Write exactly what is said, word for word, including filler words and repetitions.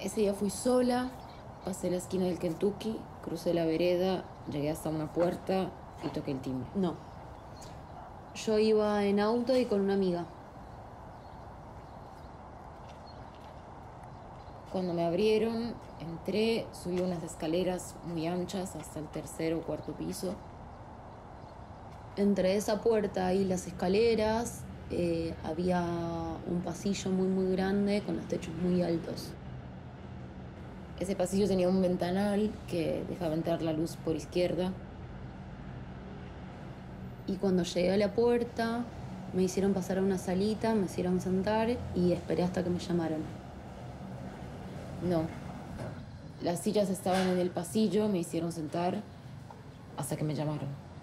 Ese día fui sola, pasé la esquina del Kentucky, crucé la vereda, llegué hasta una puerta y toqué el timbre. No. Yo iba en auto y con una amiga. Cuando me abrieron, entré, subí unas escaleras muy anchas hasta el tercer o cuarto piso. Entre esa puerta y las escaleras eh, había un pasillo muy muy grande con los techos muy altos. Ese pasillo tenía un ventanal que dejaba entrar la luz por izquierda. Y cuando llegué a la puerta me hicieron pasar a una salita, me hicieron sentar y esperé hasta que me llamaran. No. Las sillas estaban en el pasillo, me hicieron sentar hasta que me llamaron.